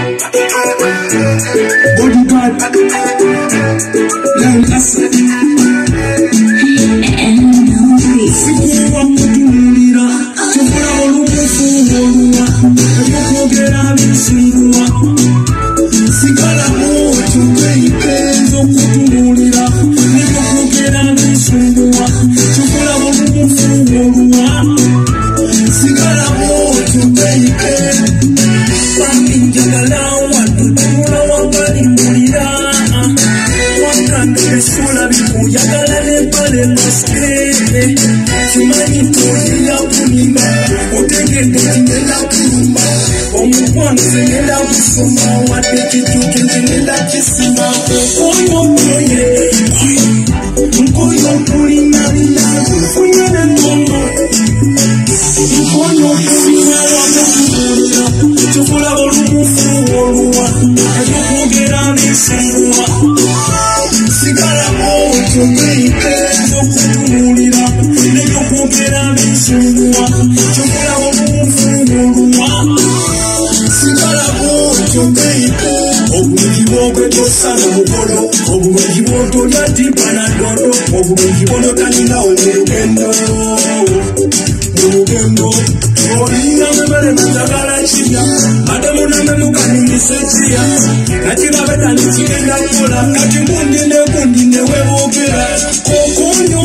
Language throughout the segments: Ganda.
Bodyguard, Lion Asset, Sikuwa kutumulira, chokula olukufu olwa, ebyokwogera bisingwa. Sigala moto beipenzo kutumulira, ebyokwogera bisingwa, chokula olukufu olwa. Sigala moto beipenzo, paminjagala watutula wakalimulira, wakandesula bikuyagala nepale maske. Chimani tohila kunima, otegede tingela kurumba, omukwano zengela kusoma, watekitu kengela kisima. Nkoyo kulina lina, funyana ngongo, nkoyo kulina wakakumulira, chukula olukufu olwa, ebyokwogera bisingwa. Sigala moto beipenzo kutumulira, ebyokwogera bisingwa, chukula olukufu olwa. Sigala moto beipenzo, obulungi bw'okwetosana mukolo, obulungi bw'otolya tipana ndondo, obulungi bw'onotanirawo mu lugendo. Olina mmere njagala kirya, ate muname mukaninyisa ekiya, nakirabe tani kigenda kukola, kati kundine weeboogera, konyo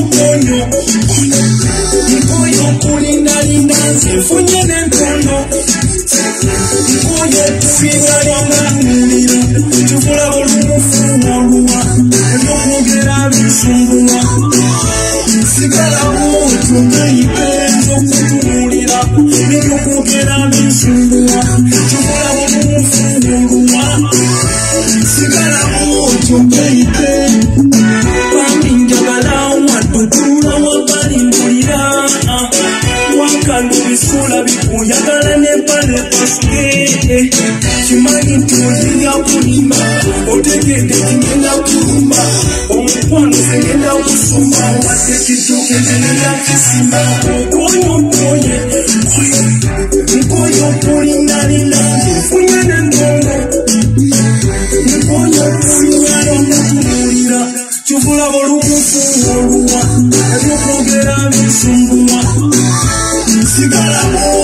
kulindalinda, nze nfunye n'entondo, nkoyo kufingalinda mulira, tukula olukufu olwa, ebyokwogera bisingwa. Sigala moto beipenzo kutumulira, ebyokwogera bisingwa, tukula olukufu olwa. Sigala moto beipenzo, paminjagala watutula wakalimulira, wakalubisula bikuyagala nepale paske. Chimani tohila kunima, otegede tingela kurumba, omukwano zengela kusoma, watekitu kengela kisima. Nkoyo kulindalinda, funyana ngongo, nkoyo kufingalinda wakakumulira, chukula olukufu olwa, ebyokwogera bisingwa. Sigala